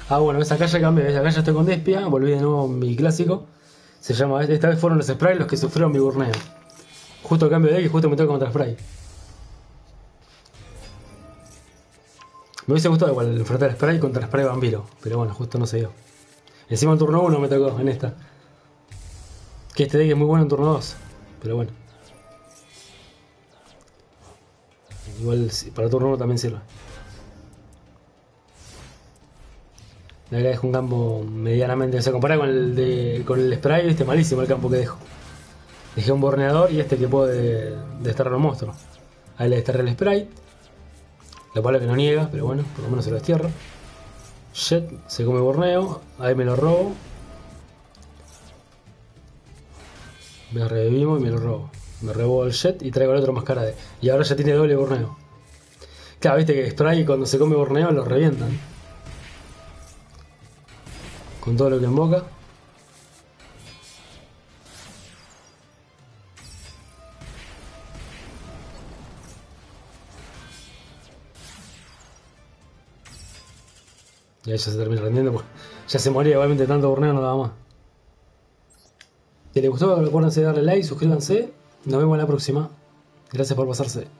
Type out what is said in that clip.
Ah, bueno, ves acá ya cambié, ves acá ya estoy con Despia, volví de nuevo a mi clásico. Se llama, esta vez fueron los Sprites los que sufrieron mi burneo. Justo el cambio de deck y justo me toca contra Spray. Me hubiese gustado igual enfrentar a Spray contra Spray Vampiro, pero bueno, justo no se dio. Encima en turno 1 me tocó en esta. Que este deck es muy bueno en turno 2, pero bueno. Igual para turno 1 también sirve. La verdad es un campo medianamente. O sea, comparado con el spray, viste, malísimo el campo que dejo. Dejé un borneador y este que puede desterrar un monstruo. Ahí le desterré el spray. La pala que no niega, pero bueno, por lo menos se lo destierro. Jet se come borneo. Ahí me lo robo. Me revivimos y me lo robo. Me robo el jet y traigo el otro máscara de. Y ahora ya tiene doble borneo. Claro, viste que spray cuando se come borneo lo revientan. Con todo lo que invoca. Y ahí ya se termina rendiendo, pues ya se moría, igualmente tanto borneo no daba más. Si les gustó, acuérdense de darle like, suscríbanse. Nos vemos en la próxima. Gracias por pasarse.